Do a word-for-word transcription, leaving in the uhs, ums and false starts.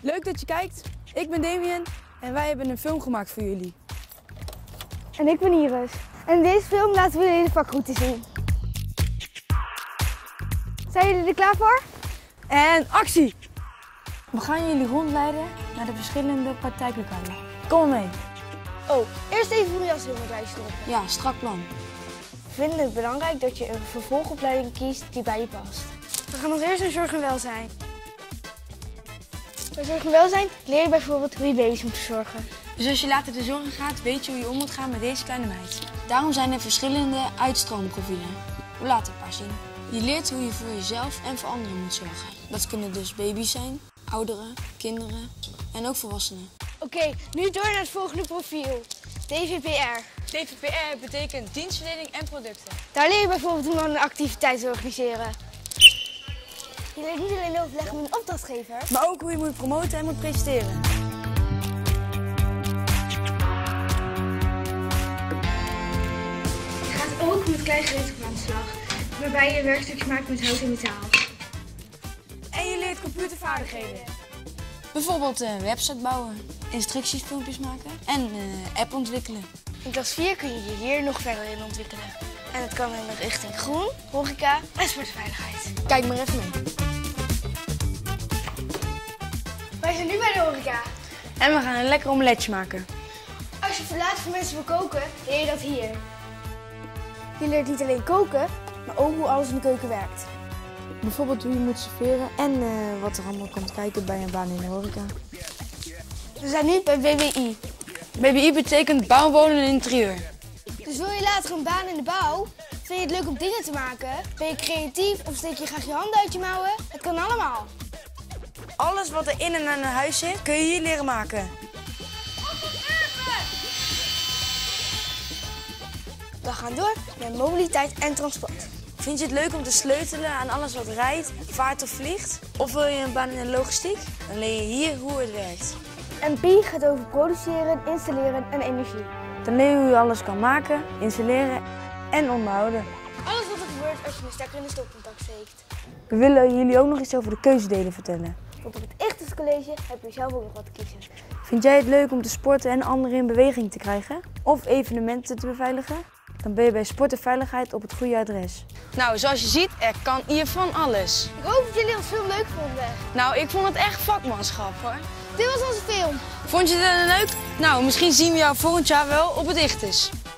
Leuk dat je kijkt. Ik ben Damien en wij hebben een film gemaakt voor jullie. En ik ben Iris. En in deze film laten we jullie de vakroute zien. Zijn jullie er klaar voor? En actie! We gaan jullie rondleiden naar de verschillende praktijklokalen. Kom maar mee. Oh, eerst even voor je jas helemaal bijstoppen. Ja, strak plan. We vinden het belangrijk dat je een vervolgopleiding kiest die bij je past. We gaan als eerst naar zorg en welzijn. Bij zorg en welzijn leer je bijvoorbeeld hoe je baby's moet verzorgen. Dus als je later de zorg in gaat, weet je hoe je om moet gaan met deze kleine meid. Daarom zijn er verschillende uitstroomprofielen. We laten een paar zien. Je leert hoe je voor jezelf en voor anderen moet zorgen. Dat kunnen dus baby's zijn, ouderen, kinderen en ook volwassenen. Oké, okay, nu door naar het volgende profiel. D V P R. D V P R betekent dienstverlening en producten. Daar leer je bijvoorbeeld hoe een activiteit te organiseren. Je leert niet alleen overleggen met een opdrachtgever, maar ook hoe je moet promoten en moet presenteren. Je gaat ook met klein gereedschap aan de slag, waarbij je werkstukjes maakt met hout en metaal. En je leert computervaardigheden. Bijvoorbeeld een website bouwen, instructiefilmpjes maken en een app ontwikkelen. In klas vier kun je je hier nog verder in ontwikkelen. En het kan in de richting groen, horeca en sportveiligheid. Kijk maar even mee. Wij zijn nu bij de horeca. En we gaan een lekker omeletje maken. Als je verlaat voor mensen wil koken, leer je dat hier. Je leert niet alleen koken, maar ook hoe alles in de keuken werkt. Bijvoorbeeld hoe je moet serveren en uh, wat er allemaal komt kijken bij een baan in de horeca. We zijn nu bij B B I. B B I betekent bouw, wonen en interieur. Dus wil je later een baan in de bouw? Vind je het leuk om dingen te maken? Ben je creatief of steek je graag je handen uit je mouwen? Het kan allemaal. Alles wat er in en aan een huis zit, kun je hier leren maken. We gaan door naar mobiliteit en transport. Vind je het leuk om te sleutelen aan alles wat rijdt, vaart of vliegt? Of wil je een baan in de logistiek? Dan leer je hier hoe het werkt. En P gaat over produceren, installeren en energie. Dan leer je hoe je alles kan maken, installeren en onderhouden. Alles wat er gebeurt als je een stekker in de stopcontact steekt. We willen jullie ook nog iets over de keuzedelen vertellen. Want op het Ichthus College heb je zelf ook nog wat te kiezen. Vind jij het leuk om te sporten en anderen in beweging te krijgen? Of evenementen te beveiligen? Dan ben je bij Sport en Veiligheid op het goede adres. Nou, zoals je ziet, er kan hier van alles. Ik hoop dat jullie ons film leuk vonden. Nou, ik vond het echt vakmanschap, hoor. Dit was onze film. Vond je het leuk? Nou, misschien zien we jou volgend jaar wel op het Ichthus.